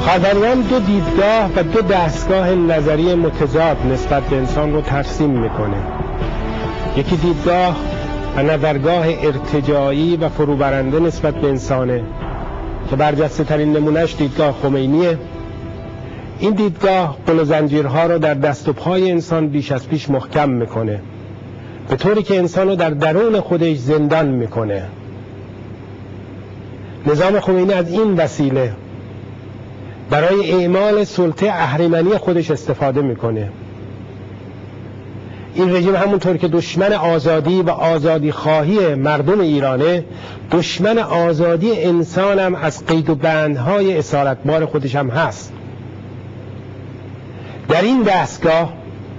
خاردریان دو دیدگاه و دو دستگاه نظری متضاد نسبت به انسان رو ترسیم میکنه. یکی دیدگاه و نظرگاه ارتجاعی و فروبرنده نسبت به انسانه که برجسته ترین نمونهش دیدگاه خمینیه. این دیدگاه قل و زنجیرها رو در دست و پای انسان بیش از پیش محکم میکنه، به طوری که انسان رو در درون خودش زندان میکنه. نظام خمینی از این وسیله برای اعمال سلطه اهریمنی خودش استفاده میکنه. این رژیم همونطور که دشمن آزادی و آزادی خواهی مردم ایرانه، دشمن آزادی انسان هم از قید و بندهای اسارتبار خودش هم هست. در این دستگاه،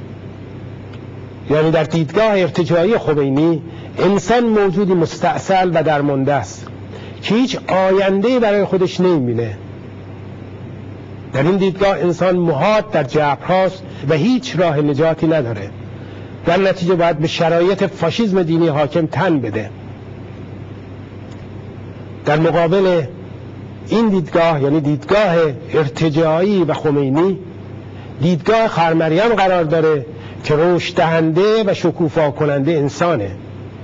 یعنی در دیدگاه ارتجاعی خمینی، انسان موجودی مستأصل و درمانده است که هیچ آینده‌ای برای خودش نمی‌بینه. در این دیدگاه انسان محاط در جبرهاست و هیچ راه نجاتی نداره. در نتیجه باید به شرایط فاشیسم دینی حاکم تن بده. در مقابل این دیدگاه، یعنی دیدگاه ارتجاعی و خمینی، دیدگاه خرمریم قرار داره که رشد دهنده و شکوفا کننده انسانه.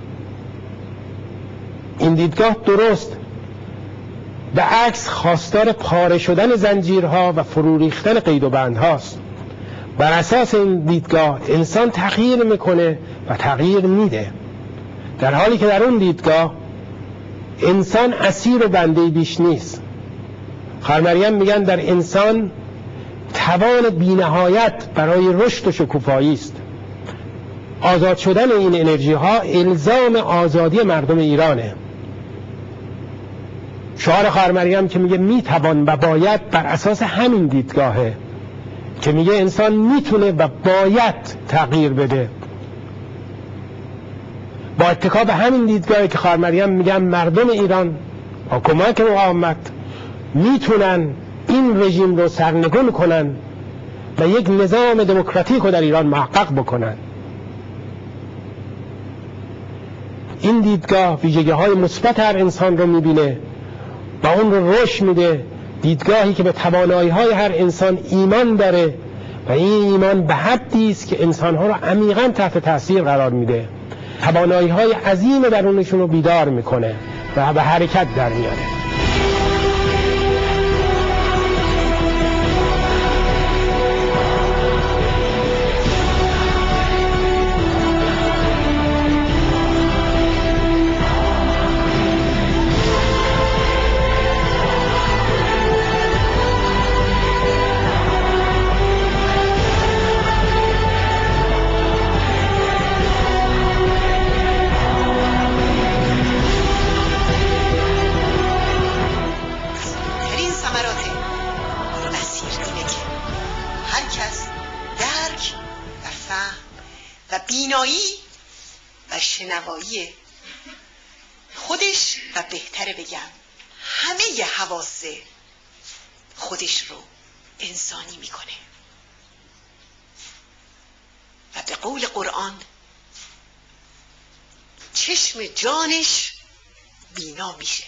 این دیدگاه درست به عکس خواستار پاره شدن زنجیرها و فرو ریختن قید و بندهاست. بر اساس این دیدگاه انسان تغییر میکنه و تغییر میده، در حالی که در اون دیدگاه انسان اسیر و بنده بیش نیست. خرمریم میگن در انسان توان بی‌نهایت برای رشد و شکوفایی است. آزاد شدن این انرژی ها الزام آزادی مردم ایرانه. شعار خرمریم که میگه میتوان و باید بر اساس همین دیدگاهه که میگه انسان میتونه و باید تغییر بده. با اتکا به همین دیدگاهی که خرمریم میگن مردم ایران با کمک مقاومت میتونن این رژیم رو سرنگون کنن و یک نظام دموکراتیک رو در ایران محقق بکنن. این دیدگاه ویژگی‌های مثبت هر انسان رو میبینه و اون رو رشد میده. دیدگاهی که به توانایی‌های هر انسان ایمان داره و این ایمان به حدی است که انسان‌ها رو عمیقاً تحت تاثیر قرار میده. توانایی‌های عظیم درونشون رو بیدار میکنه و به حرکت در میاره. بینایی و شنوایی خودش و بهتره بگم همه حواس خودش رو انسانی میکنه و به قول قرآن چشم جانش بینا میشه.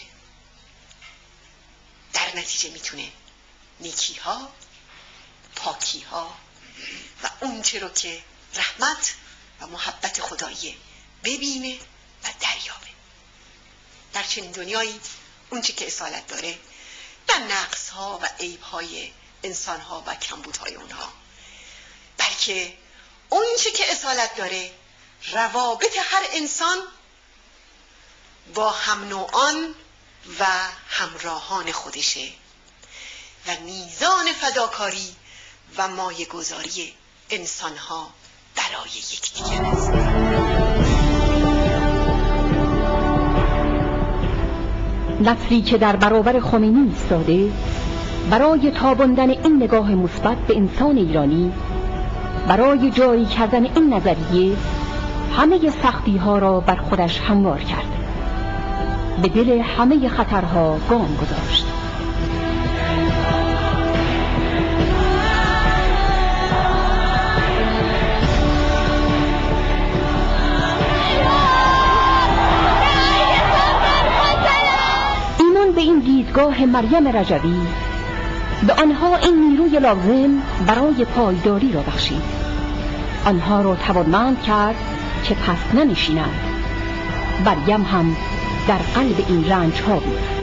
در نتیجه میتونه نیکی‌ها، پاکی‌ها و اون چه رو که رحمت و محبت خداییه ببینه و دریابه. در چنین دنیایی اون چه که اصالت داره نه نقص‌ها و عیب‌های انسان‌ها و کمبودهای اونها، بلکه اون چه که اصالت داره روابط هر انسان با هم نوعان و همراهان خودشه و میزان فداکاری و مایه گذاری انسان‌ها برای یکدیگر است. نسلی که در برابر خمینی ایستاده برای تاباندن این نگاه مثبت به انسان ایرانی، برای جایی کردن این نظریه همه سختی ها را بر خودش هموار کرد، به دل همه خطرها گام گذاشت. ایمان به این دیدگاه مریم رجوی به آنها این نیروی لازم برای پایداری را بخشید. آنها را توانمند کرد که پس ننشینند. مریم هم در قلب این رنج ها بود.